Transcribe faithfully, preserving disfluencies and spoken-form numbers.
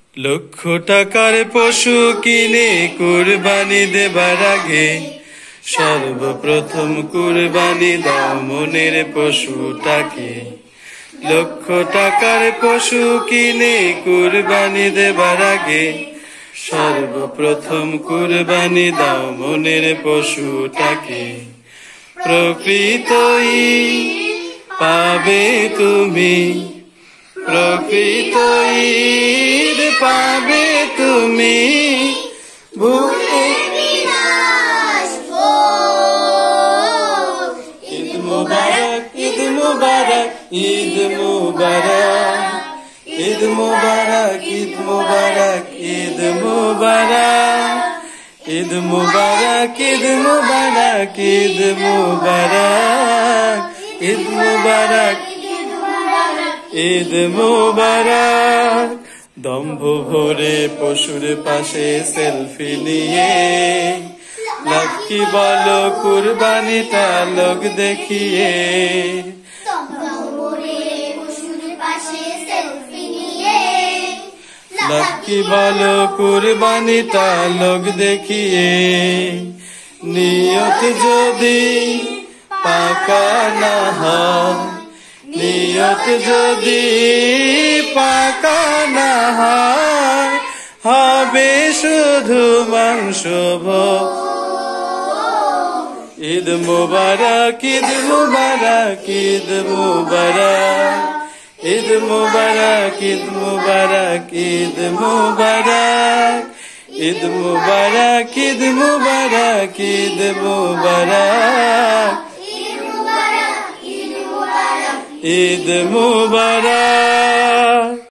লক্ষ টাকার পশু কিনে কুরবানি দেবার আগে সর্বপ্রথম কুরবানি দাও মনের পশুটাকে। লক্ষ টাকার পশু কিনে কুরবানি দেবার আগে সর্বপ্রথম কুরবানি দাও মনের পশুটাকে। প্রকৃতই পাবে তুমি, প্রকৃত ঈদ পাবে তুমি, ভুলে ঈদ মুবারক, ঈদ মুবারক, ঈদ মুবারক, ঈদ মুবারক, ঈদ মুবারক, ঈদ মুবারক, ঈদ মুবারক, ঈদ মুবারক, ঈদ মুবারক, ঈদ মুবারক, ঈদ মুবারক। দম্ভ ভরে পশুর পাশে সেলফি নিয়ে লাকি বলো কুরবানিটা লোক দেখিয়ে। লাকি বলো কুরবানিটা লোক দেখিয়ে। নিয়ত যদি পাকা না হয়, নিয়ত যদি পাকা না হয়, হবে শুধু মাংস ভোগ। ঈদ মুবারক, ঈদ মুবারক, ঈদ মুবারক, ঈদ মুবারক, ঈদ মুবারক, ঈদ মুবারক, ঈদ মুবারক, ঈদ মুবারক, ঈদ মুবারক, ঈদ মুবারক।